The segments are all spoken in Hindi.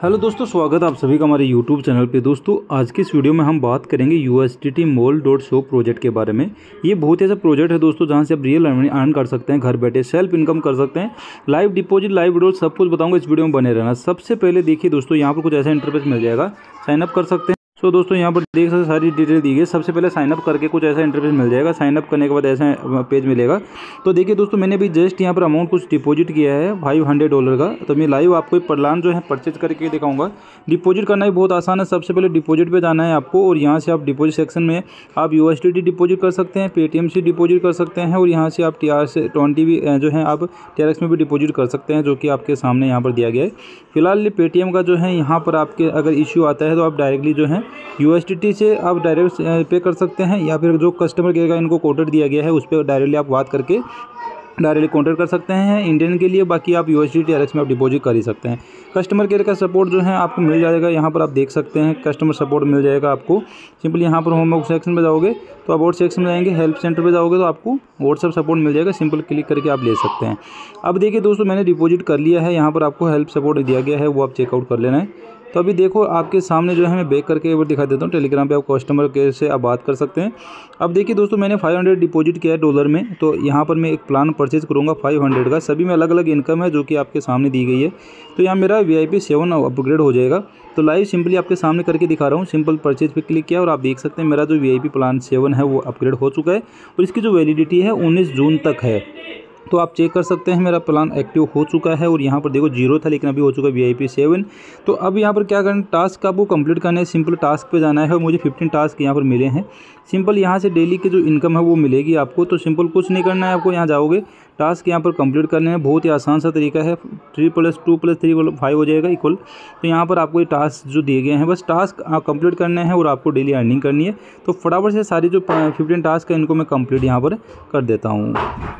हेलो दोस्तों, स्वागत है आप सभी का हमारे यूट्यूब चैनल पे। दोस्तों आज की इस वीडियो में हम बात करेंगे USDT Mall.Show प्रोजेक्ट के बारे में। ये बहुत ही ऐसा प्रोजेक्ट है दोस्तों जहां से आप रियल अर्न कर सकते हैं, घर बैठे सेल्फ इनकम कर सकते हैं। लाइव डिपॉजिट, लाइव विड्रॉल सब कुछ बताऊंगा, इस वीडियो में बने रहना। सबसे पहले देखिए दोस्तों, यहाँ पर कुछ ऐसा इंटरफेस मिल जाएगा, साइन अप कर सकते हैं। सो दोस्तों यहाँ पर देख सकते सारी डिटेल दी गई। सबसे पहले साइनअप करके कुछ ऐसा इंटरफेस मिल जाएगा। साइनअप करने के बाद ऐसा पेज मिलेगा। तो देखिए दोस्तों, मैंने भी जस्ट यहाँ पर अमाउंट कुछ डिपॉजिट किया है $500 का। तो मैं लाइव आपको प्लान जो है परचेज करके दिखाऊंगा। डिपॉजिट करना भी बहुत आसान है। सबसे पहले डिपॉजिट पे जाना है आपको, और यहाँ से आप डिपॉजिट सेक्शन में आप USDT डिपॉजिट कर सकते हैं, पेटीएम से डिपॉजिट कर सकते हैं, और यहाँ से आप TRX20 भी जो है आप TRX में भी डिपॉजिट कर सकते हैं, जो कि आपके सामने यहाँ पर दिया गया है। फिलहाल पेटीएम का जो है यहाँ पर आपके अगर इश्यू आता है तो आप डायरेक्टली जो है USDT से आप डायरेक्ट पे कर सकते हैं, या फिर जो कस्टमर केयर का इनको कॉन्टैक्ट दिया गया है उस पर डायरेक्टली आप बात करके डायरेक्टली कॉन्टैक्ट कर सकते हैं इंडियन के लिए। बाकी आप USDT TRX में आप डिपॉजिट कर ही सकते हैं। कस्टमर केयर का सपोर्ट जो है आपको मिल जाएगा। यहाँ पर आप देख सकते हैं कस्टमर सपोर्ट मिल जाएगा आपको। सिंपली यहाँ पर होम सेक्शन में जाओगे तो आप और सेक्शन में जाएंगे, हेल्प सेंटर पे जाओगे तो आपको व्हाट्सएप सपोर्ट मिल जाएगा। सिंपल क्लिक करके आप ले सकते हैं। अब देखिए दोस्तों, मैंने डिपॉजिट कर लिया है। यहाँ पर आपको हेल्प सपोर्ट दिया गया है, वो आप चेकआउट कर लेना है। तो अभी देखो आपके सामने जो है मैं बैक करके एक बार दिखा देता हूँ। टेलीग्राम पे आप कस्टमर केयर से आप बात कर सकते हैं। अब देखिए दोस्तों, मैंने 500 डिपॉजिट किया है डॉलर में। तो यहाँ पर मैं एक प्लान परचेज करूँगा 500 का। सभी में अलग अलग इनकम है जो कि आपके सामने दी गई है। तो यहाँ मेरा VIP 7 अपग्रेड हो जाएगा। तो लाइव सिंपली आपके सामने करके दिखा रहा हूँ। सिंपल परचेज पे क्लिक किया और आप देख सकते हैं मेरा जो VIP प्लान 7 है वो अपग्रेड हो चुका है, और इसकी जो वैलिडिटी है 19 जून तक है। तो आप चेक कर सकते हैं मेरा प्लान एक्टिव हो चुका है। और यहाँ पर देखो 0 था लेकिन अभी हो चुका है VIP 7। तो अब यहाँ पर क्या करना, टास्क आपको कंप्लीट करना है। सिंपल टास्क पे जाना है, और मुझे 15 टास्क यहाँ पर मिले हैं। सिंपल यहाँ से डेली की जो इनकम है वो मिलेगी आपको। तो सिंपल कुछ नहीं करना है आपको, यहाँ जाओगे टास्क यहाँ पर कंप्लीट करने हैं। बहुत ही आसान सा तरीका है। 3 + 2 + 3 5 हो जाएगा इक्वल। तो यहाँ पर आपको ये टास्क जो दिए गए हैं बस टास्क कंप्लीट करने हैं, और आपको डेली अर्निंग करनी है। तो फटाफट से सारी जो 15 टास्क है इनको मैं कंप्लीट यहाँ पर कर देता हूँ।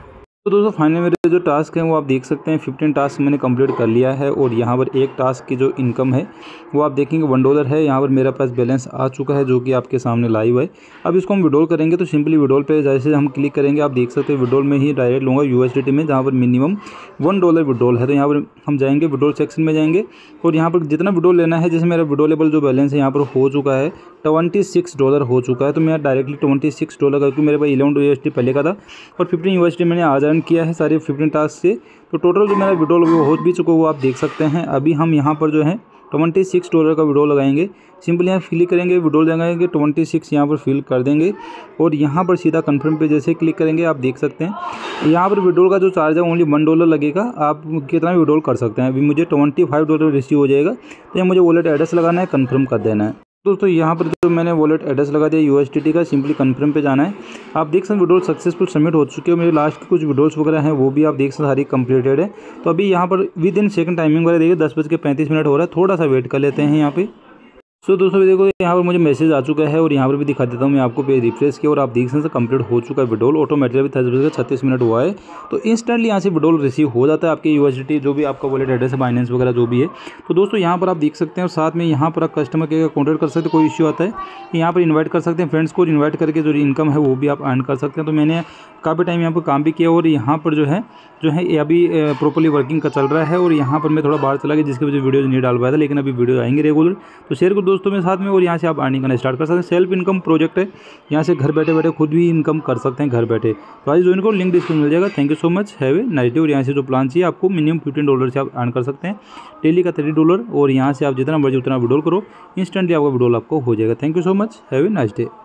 तो दोस्तों फाइनली मेरे जो टास्क हैं वो आप देख सकते हैं 15 टास्क मैंने कंप्लीट कर लिया है। और यहाँ पर एक टास्क की जो इनकम है वो आप देखेंगे $1 है। यहाँ पर मेरा पास बैलेंस आ चुका है जो कि आपके सामने लाइव है। अब इसको हम विड्रॉल करेंगे तो सिंपली विड्रॉल पे जैसे हम क्लिक करेंगे आप देख सकते हैं विड्रॉल में ही डायरेक्ट लूँगा USDT में, जहाँ पर मिनिमम $1 विड्रॉल है। तो यहाँ पर हम जाएंगे विड्रॉल सेक्शन में जाएंगे, और यहाँ पर जितना विड्रॉल लेना है, जैसे मेरा विड्रॉलेबल जो बैलेंस है यहाँ पर हो चुका है $26 हो चुका है। तो मैं डायरेक्टली $26 क्योंकि मेरे पास 11 USD पहले का था, और 15 USD मैंने आज अर्न किया है सारे 15 टास्क से। तो टोटल जो मेरा विड्रॉल वो हो भी चुका है, वो आप देख सकते हैं। अभी हम यहाँ पर जो है $26 का विड्रॉल लगाएंगे। सिंपली यहाँ फिल करेंगे, विड्रॉल लगाएंगे 26 यहाँ पर फिल कर देंगे, और यहाँ पर सीधा कंफर्म पे जैसे क्लिक करेंगे आप देख सकते हैं यहाँ पर विड्रॉल का जो चार्ज है ओनली $1 लगेगा। आप कितना विड्रॉल कर सकते हैं। अभी मुझे $25 रिसीव हो जाएगा। तो यहाँ मुझे वॉलेट एड्रेस लगाना है, कन्फर्म कर देना है। दोस्तों यहाँ पर जो मैंने वॉलेट एड्रेस लगा दिया USDT का, सिंपली कंफर्म पे जाना है। आप देख सकते हैं विड्रॉल सक्सेसफुल सबमिट हो चुके हैं। मेरे लास्ट के कुछ विड्रॉल्स वगैरह हैं वो भी आप देख सकते सारी कंप्लीटेड है। तो अभी यहाँ पर विद इन सेकंड टाइमिंग वगैरह देखिए 10:35 हो रहा है। थोड़ा सा वेट कर लेते हैं यहाँ पे। सो दोस्तों देखो यहाँ पर मुझे मैसेज आ चुका है, और यहाँ पर भी दिखा देता हूँ मैं आपको पे रिफ्रेश किया, और आप देख सकते हैं कंप्लीट हो चुका है विड्रॉल। ऑटोमेटिकली 10:36 हुआ है। तो इंस्टेंटली यहाँ से विड्रॉल रिसीव हो जाता है आपके USDT जो भी आपका वॉलेट एड्रेस है, बाइनेंस वगैरह जो भी है। तो दोस्तों यहाँ पर आप देख सकते हैं, और साथ में यहाँ पर आप कस्टमर केयर का कॉन्टैक्ट कर सकते हैं। कोई इश्यू आता है यहाँ पर इन्वाइट कर सकते हैं फ्रेंड्स को, इन्वाइट करके जो इनकम है वो भी आप अर्न कर सकते हैं। तो मैंने काफ़ी टाइम यहाँ पर काम भी किया, और यहाँ पर जो है अभी प्रॉपर्ली वर्किंग का चल रहा है। और यहाँ पर मैं थोड़ा बाहर चला गया जिसकी वजह से वीडियो नहीं डाल पाया था, लेकिन अभी वीडियो आएंगे रेगुलर। तो शेयर करो दोस्तों में साथ में, और यहाँ से आप अर्निंग करना स्टार्ट कर सकते हैं। सेल्फ इनकम प्रोजेक्ट है, यहाँ से घर बैठे बैठे खुद भी इनकम कर सकते हैं घर बैठे। तो आज ज्वाइन करो, लिंक डिस्क्रिप्शन मिल जाएगा। Thank you so much, have a nice day. और यहाँ से जो प्लान चाहिए आपको मिनिमम $15 से आप अर्न कर सकते हैं, डेली का $30। और यहाँ से आप जितना मर्जी उतना विड्रॉल करो, इंस्टेंटली आपका विड्रॉल आपको हो जाएगा। Thank you so much, have a nice day.